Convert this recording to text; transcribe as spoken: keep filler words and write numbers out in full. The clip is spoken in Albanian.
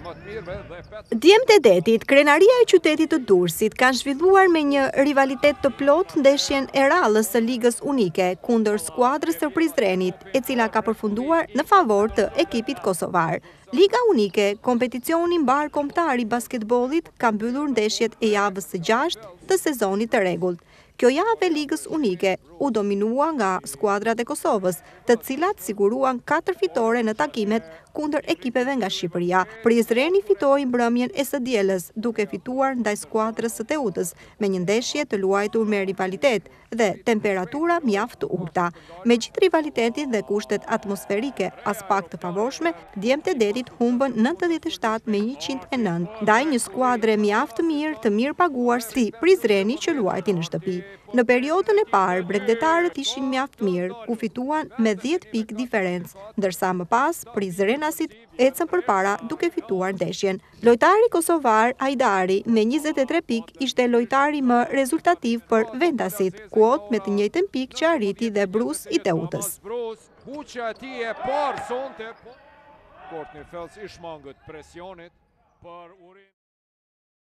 Djemtë e detit, krenaria e qytetit të Durrësit kanë zhvilluar me një rivalitet të plotë ndeshjen e rallës së Ligës Unike kundër skuadrës së Prizrenit, e cila ka përfunduar në favor të ekipit kosovar. Liga Unike, kompeticioni mbar kombëtar i basketbollit, ka mbyllur ndeshjet e javës së gjashtë të sezonit të rregullt. Kjo javë e Ligës Unike u dominua nga skuadrat e Kosovës, të cilat siguruan katër fitore në takimet kundër ekipeve nga Shqipëria. Prizreni fitoi mbrëmjen e së dielës, duke fituar ndaj skuadrës së Teutës, me një ndeshje të luajtur me rivalitet dhe temperatura mjaft të ulta. Megjithë rivalitetin dhe kushtet atmosferike as pak të favorshme, djemtë e detit humbën nëntëdhjetë e shtatë me njëqind e nëntë, ndaj një skuadre mjaft të mirë të mirë paguar si Prizreni që luajti në shtëpi. Në periodën e parë, bregdetarët ishin mjaft mirë, ku fituan me dhjetë pikë diferencë, ndërsa më pas prizrenasit ecën përpara duke fituar ndeshjen. Lojtari kosovar Hajdari me njëzet e tre pikë ishte lojtari më rezultativ për vendasit, kuot me të njëjtën pikë që arriti dhe Brus i Teutës.